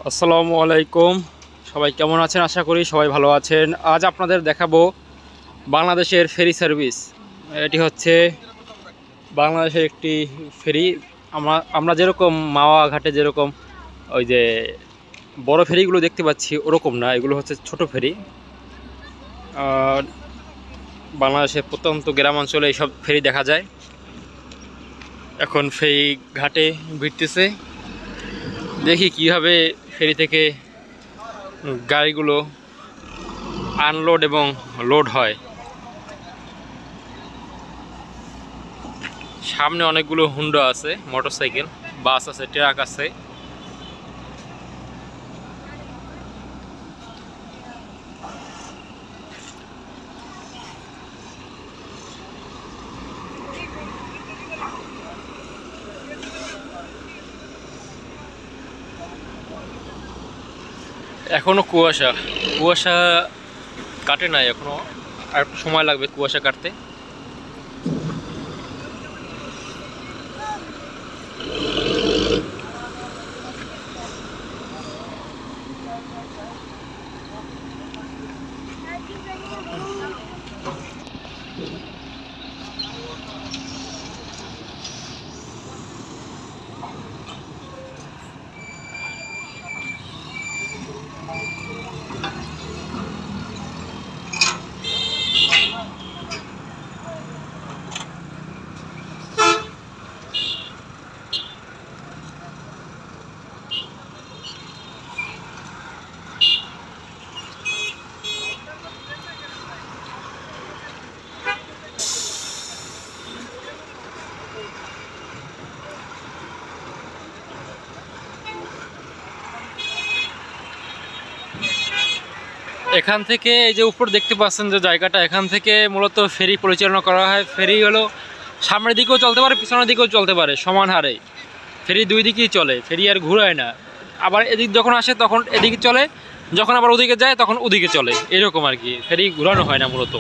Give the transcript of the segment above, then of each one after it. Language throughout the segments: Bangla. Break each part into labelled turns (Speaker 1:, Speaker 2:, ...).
Speaker 1: আসসালামু আলাইকুম। সবাই কেমন আছেন? আশা করি সবাই ভালো আছেন। আজ আপনাদের দেখাবো বাংলাদেশের ফেরি সার্ভিস। এটি হচ্ছে বাংলাদেশের একটি ফেরি। আমরা যেরকম মাওয়া ঘাটে যেরকম ওই যে বড় ফেরিগুলো দেখতে পাচ্ছি ওরকম না, এগুলো হচ্ছে ছোট ফেরি। বাংলাদেশের প্রত্যন্ত গ্রামাঞ্চলে এইসব ফেরি দেখা যায়। এখন ফেরি ঘাটে ভিড়তেছে, দেখি কিভাবে ফেরি থেকে গাড়িগুলো আনলোড এবং লোড হয়। সামনে অনেকগুলো হুন্ডা আছে, মোটরসাইকেল, বাস আছে, ট্রাক আছে। এখনো কুয়াশা কাটে নাই, এখনো আর একটু সময় লাগবে কুয়াশা কাটতে। এখান থেকে এই যে উপর দেখতে পাচ্ছেন যে জায়গাটা, এখান থেকে মূলত ফেরি পরিচালনা করা হয়। ফেরি হলো সামনের দিকেও চলতে পারে, পিছনের দিকেও চলতে পারে, সমান হারে ফেরি দুই দিকেই চলে। ফেরি আর ঘুরায় না, আবার এদিক যখন আসে তখন এদিকে চলে, যখন আবার ওদিকে যায় তখন ওদিকে চলে, এরকম আর কি। ফেরি ঘুরানো হয় না মূলত।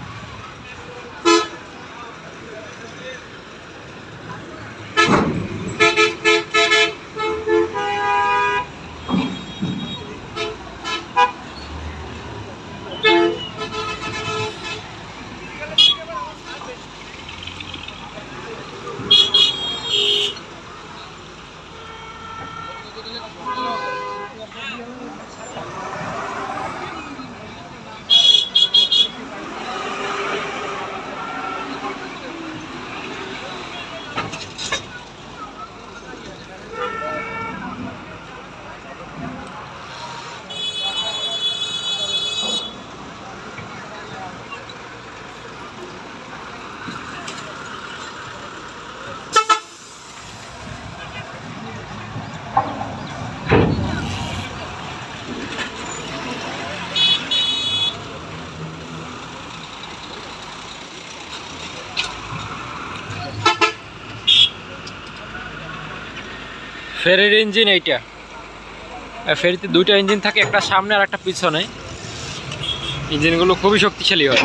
Speaker 1: ফেরির ইঞ্জিন এইটা। ফেরিতে দুইটা ইঞ্জিন থাকে, একটা সামনে আর একটা পিছনে। ইঞ্জিনগুলো খুবই শক্তিশালী হয়।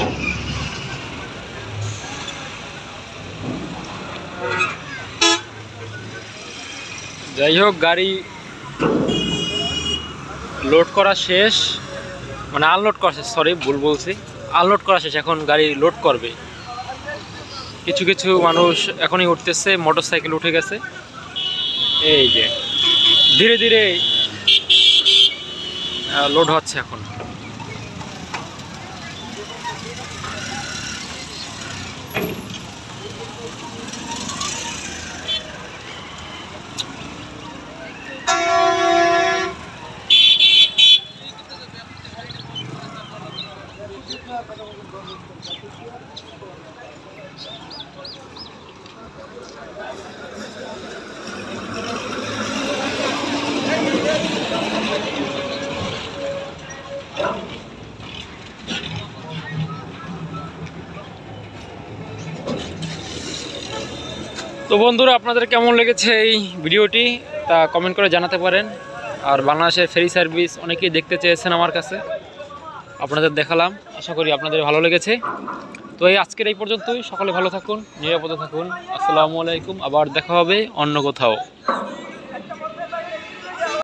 Speaker 1: যাই হোক, গাড়ি লোড করা শেষ, মানে আনলোড করা শেষ, সরি ভুল বলছি, আনলোড করা শেষ। এখন গাড়ি লোড করবে। কিছু কিছু মানুষ এখনই উঠতেছে, মোটরসাইকেল উঠে গেছে। এই যে ধীরে ধীরে লোড হচ্ছে এখন। তো বন্ধুরা, আপনাদের কেমন লেগেছে এই ভিডিওটি তা কমেন্ট করে জানাতে পারেন। আর বাংলাদেশের ফেরি সার্ভিস অনেকেই দেখতে চেয়েছেন আমার কাছে, আপনাদের দেখালাম। আশা করি আপনাদের ভালো লেগেছে। তো আজকের এই পর্যন্তই। সকলে ভালো থাকুন, নিরাপদে থাকুন। আসসালামু আলাইকুম। আবার দেখা হবে অন্য কোথাও।